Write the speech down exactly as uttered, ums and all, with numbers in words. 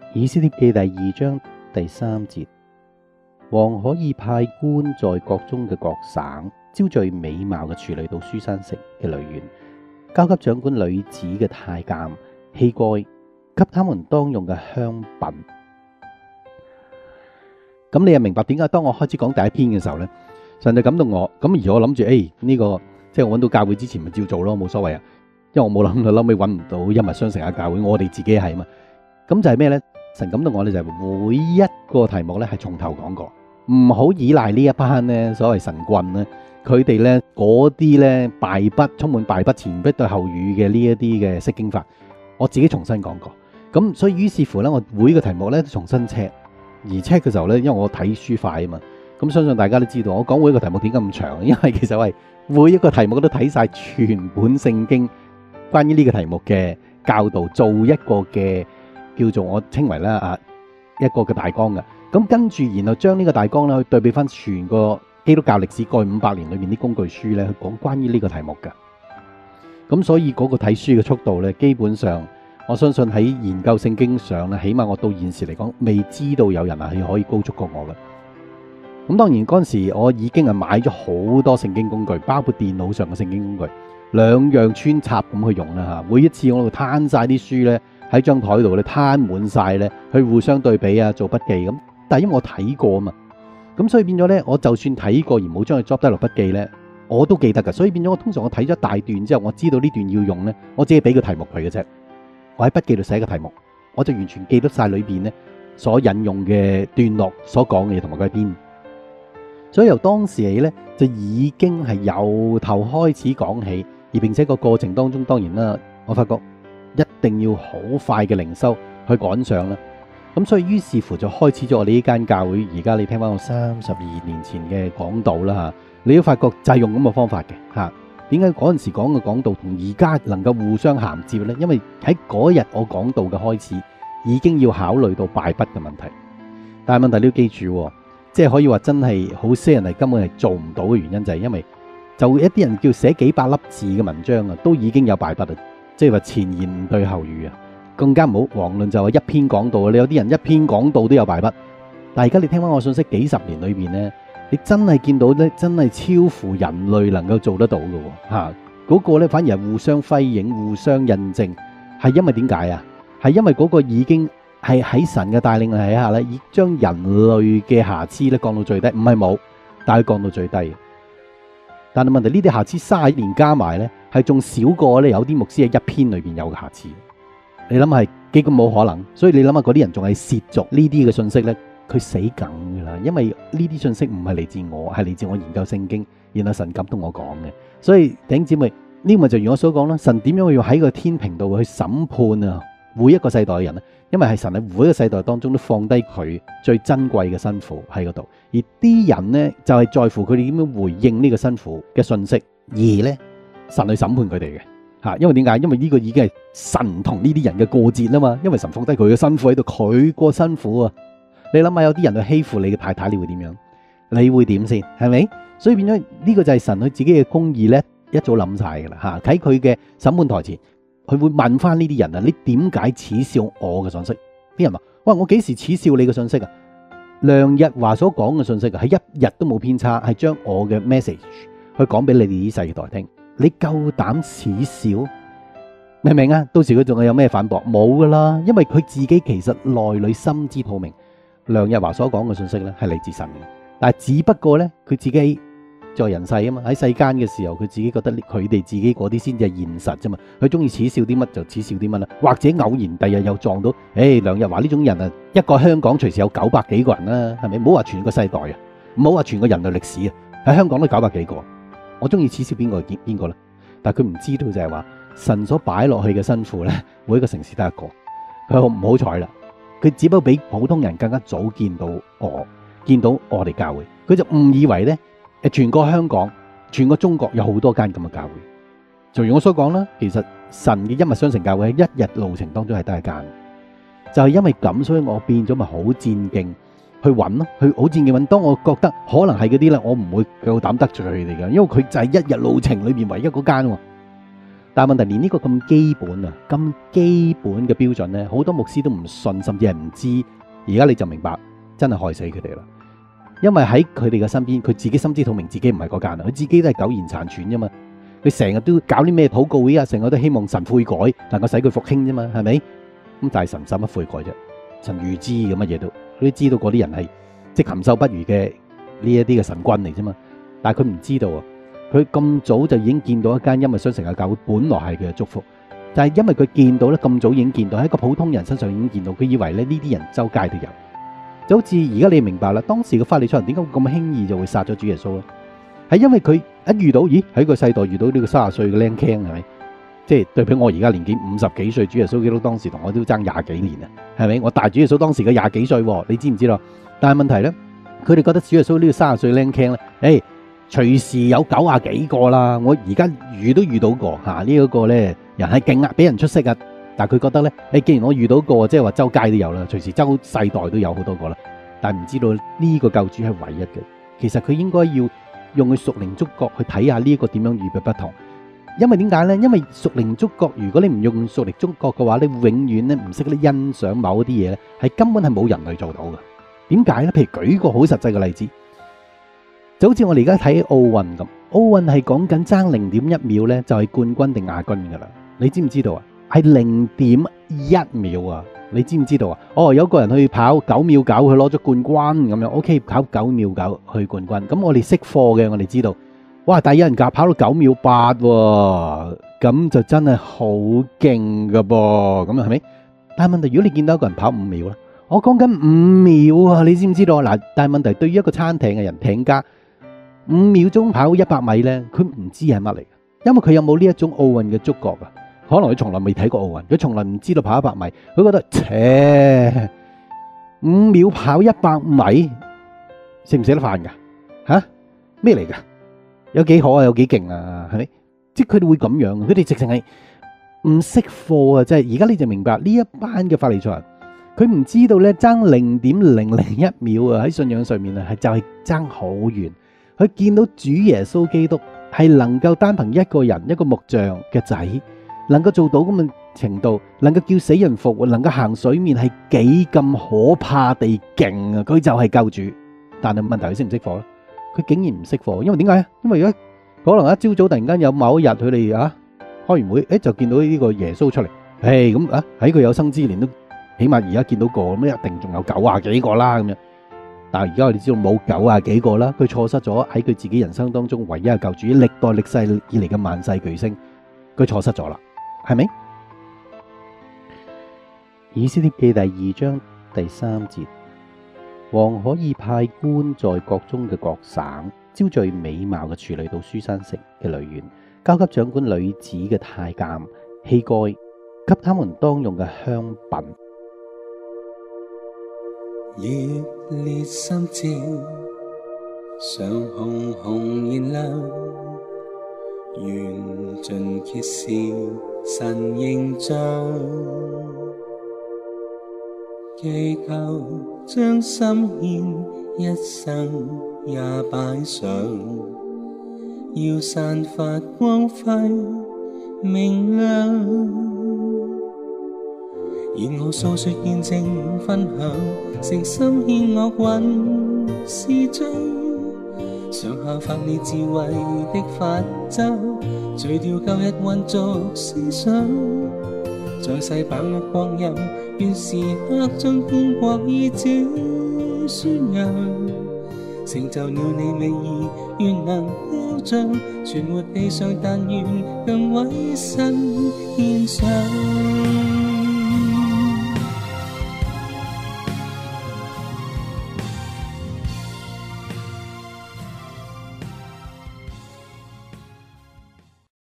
以斯帖記第二章第三節，王可以派官在國中嘅各省招聚美貌嘅處女到書珊城嘅女院，交給掌管女子嘅太監希該，給他們當用嘅香品。咁你又明白點解當我開始講第一篇嘅時候呢，神就感動我，咁而我諗住誒呢個即係我揾到教會之前咪照做咯，冇所謂啊，因為我冇諗到後尾揾唔到一脈相承嘅教會，我哋自己係嘛。咁就係咩呢？神感動我哋就係每一個題目呢係從頭講過，唔好依賴呢一班呢所謂神棍呢，佢哋呢嗰啲呢敗筆充滿敗筆前筆對後語嘅呢一啲嘅釋經法，我自己重新講過。咁所以於是乎呢，我每個題目呢都重新 check， 而 check 嘅時候呢，因為我睇書快啊嘛，咁相信大家都知道我講每一個題目點解咁長，因為其實係每一個題目都睇晒全本聖經關於呢個題目嘅教導，做一個嘅叫做我稱為咧啊一個嘅大綱嘅。咁跟住然後將呢個大綱咧去對比翻全個基督教歷史過去五百年裏面啲工具書咧，去講關於呢個題目嘅。咁所以嗰個睇書嘅速度咧，基本上我相信喺研究聖經上咧，起碼我到現時嚟講，未知道有人係可以高速過我嘅。咁當然嗰陣時我已經係買咗好多聖經工具，包括電腦上嘅聖經工具，兩樣穿插咁去用啦嚇。每一次我度攤晒啲書咧喺張台度咧，攤滿晒咧，去互相對比啊，做筆記咁。但係因為我睇過啊嘛，咁所以變咗咧，我就算睇過而冇將佢 drop 低落筆記咧，我都記得㗎。所以變咗我通常我睇咗一大段之後，我知道呢段要用咧，我只係俾個題目佢嘅啫。我喺筆記度寫個題目，我就完全記得晒裏邊咧所引用嘅段落所講嘅嘢同埋佢喺邊。所以由當時起咧，就已經係由頭開始講起，而並且個過程當中，當然啦，我發覺一定要好快嘅靈修去趕上啦。咁所以於是乎就開始咗我哋呢間教會。而家你聽翻我三十二年前嘅講道啦嚇，你都發覺就係用咁嘅方法嘅嚇。點解嗰陣時講嘅講道同而家能夠互相銜接呢？因為喺嗰日我講道嘅開始已經要考慮到敗筆嘅問題。但係問題你要記住，即係可以話真係好些人係根本係做唔到嘅原因，就係因為就一啲人叫寫幾百粒字嘅文章啊，都已經有敗筆啊，即係話前言唔對後語啊。更加唔好遑論就係一篇講道，你有啲人一篇講道都有敗筆。但係而家你聽翻我信息幾十年裏邊呢，你真係見到咧，真係超乎人類能夠做得到嘅喎嚇。嗰個咧反而係互相輝映、互相印證，係因為點解啊？係因為嗰個已經係喺神嘅帶領底下咧，已將人類嘅瑕疵咧降到最低，唔係冇，但係降到最低。但係問題呢啲瑕疵卅年加埋咧，係仲少過咧有啲牧師喺一篇裏邊有嘅瑕疵。你諗下係幾咁冇可能？所以你諗下嗰啲人仲係褻瀆呢啲嘅信息咧，佢死梗噶啦，因為呢啲信息唔係嚟自我，係嚟自我研究聖經，然後神感動我講嘅。所以弟兄姊妹，呢個咪就如我所講啦，神點樣要喺個天平度去審判啊每一個世代嘅人咧？因為係神喺每一個世代當中都放低佢最珍貴嘅辛苦喺嗰度，而啲人呢，就係在乎佢哋點樣回應呢個辛苦嘅信息，而呢，神去審判佢哋嘅吓。因為點解？因為呢個已經係神同呢啲人嘅過節啦嘛。因為神放低佢嘅辛苦喺度，佢過辛苦啊。你諗下，有啲人去欺負你嘅太太，你會點樣？你會點先？係咪？所以變咗呢個就係神佢自己嘅公義呢，一早諗晒噶啦吓。喺佢嘅審判台前，佢會問翻呢啲人啊，你點解恥笑我嘅信息？啲人話：喂，我幾時恥笑你嘅信息啊？梁日華所講嘅信息啊，係一日都冇偏差，係將我嘅 message 去講俾你哋呢世代聽。你夠膽恥笑？明唔明啊？到時佢仲有咩反駁？冇噶啦，因為佢自己其實內裏心知肚明，梁日華所講嘅信息咧係嚟自神嘅，但係只不過咧佢自己在人世啊嘛，喺世間嘅時候，佢自己覺得佢哋自己嗰啲先至係現實啫嘛，佢中意恥笑啲乜就恥笑啲乜啦，或者偶然第日又撞到，誒、哎、梁日華呢種人啊，一個香港隨時有九百幾個人啦，係咪？唔好話全個世代啊，唔好話全個人類歷史啊，喺香港都九百幾個，我中意恥笑邊個係邊個咧？但係佢唔知道就係話神所擺落去嘅辛苦咧，每一個城市得一個，佢好唔好彩啦？佢只不過比普通人更加早見到我，見到我哋教會，佢就誤以為咧。誒，全個香港、全個中國有好多間咁嘅教會。就如我所講啦，其實神嘅一脈相承教會喺一日路程當中係得一間，就係因為咁，所以我變咗咪好戰勁去揾咯，去好戰勁揾。當我覺得可能係嗰啲咧，我唔會夠膽得罪佢哋嘅，因為佢就係一日路程裏邊唯一嗰間喎。 但係問題連呢個咁基本啊、咁基本嘅標準咧，好多牧師都唔信，甚至係唔知。而家你就明白，真係害死佢哋啦。因為喺佢哋嘅身邊，佢自己心知肚明，自己唔係嗰間啊，佢自己都係苟延殘喘啫嘛。佢成日都搞啲咩禱告會啊，成日都希望神悔改，能夠使佢復興啫嘛，係咪？咁但係神使乜悔改啫？神預知咁乜嘢都，佢都知道嗰啲人係即係禽獸不如嘅呢一啲嘅神君嚟啫嘛。但係佢唔知道啊，佢咁早就已經見到一間因為雙城嘅教會本來係佢嘅祝福，就係因為佢見到咧，咁早已經見到喺一個普通人身上已經見到，佢以為咧呢啲人周街都有。就好似而家你明白啦，當時嘅法利賽人點解會咁輕易就會殺咗主耶穌咧？係因為佢一遇到，咦喺個世代遇到呢個卅歲嘅靚傾係咪？即係對比我而家年紀五十幾歲，主耶穌基督當時同我都爭廿幾年啊，係咪？我大主耶穌當時嘅廿幾歲，你知唔知道？但係問題咧，佢哋覺得主耶穌呢個卅歲靚傾咧，誒隨時有九廿幾個啦。我而家遇都遇到過嚇呢一個咧，人係勁啊，俾人出色啊。但係佢覺得咧，誒既然我遇到過，即係話周街都有啦，隨時周世代都有好多個啦。但係唔知道呢個救主係唯一嘅。其實佢應該要用佢屬靈觸覺去睇下呢一個點樣與別不同。因為點解咧？因為屬靈觸覺，如果你唔用屬靈觸覺嘅話，你永遠咧唔識得欣賞某一啲嘢咧，係根本係冇人類做到嘅。點解咧？譬如舉個好實際嘅例子，就好似我哋而家睇奧運咁，奧運係講緊爭零點一秒咧，就係冠軍定亞軍噶啦。你知唔知道啊？係零點一秒啊！你知唔知道啊？哦，有個人去跑九秒九，佢攞咗冠軍咁樣。OK，跑九秒九去冠軍。咁我哋識貨嘅，我哋知道，哇！但係有人夾跑到九秒八喎，咁就真係好勁噶噃。咁啊，係咪？但係問題，如果你見到一個人跑五秒咧，我講緊五秒啊！你知唔知道啊？嗱，但係問題對於一個撐艇嘅人，艇家五秒鐘跑一百米咧，佢唔知係乜嚟，因為佢有冇呢一種奧運嘅觸覺啊？可能佢從來未睇過奧運，佢從來唔知道跑一百米，佢覺得，切，五秒跑一百米，食唔食得飯噶？吓，咩嚟噶？有幾可啊？有幾勁啊？係咪？即係佢哋會咁樣，佢哋直情係唔識貨啊！即係而家你就明白呢一班嘅法利賽人，佢唔知道咧爭零點零零一秒啊！喺信仰上面啊，係就係爭好遠。佢見到主耶穌基督係能夠單憑一個人一個木匠嘅仔，能夠做到咁嘅程度，能夠叫死人復活，能夠行水面，係幾咁可怕地勁啊！佢就係救主，但係問題佢識唔識貨咧？佢竟然唔識貨，因為點解啊？因為而家可能一朝早突然間有某一日佢哋啊開完會，誒就見到呢個耶穌出嚟，誒咁啊喺佢有生之年都起碼而家見到個咁，一定仲有九啊幾個啦咁樣。但係而家我哋知道冇九啊幾個啦，佢錯失咗喺佢自己人生當中唯一嘅救主，歷代歷世以嚟嘅萬世巨星，佢錯失咗啦。係咪？以斯帖記第二章第三節，王可以派官在國中嘅各省招聚美貌嘅處女到書珊城嘅女院，交給掌管女子嘅太監希該，給他們當用嘅香品。 熱烈心照，上紅紅燃亮，願盡揭示神形象，祈求將心獻，一生也擺上，要散發光輝明亮。願我訴說見證分享，誠心獻樂韻詩章，上下發你智慧的法則，除掉舊日混濁思想，在世把握光陰，願時刻將天國意志宣揚，成就了你美意，願能標彰，存活地上，但願更委身獻上。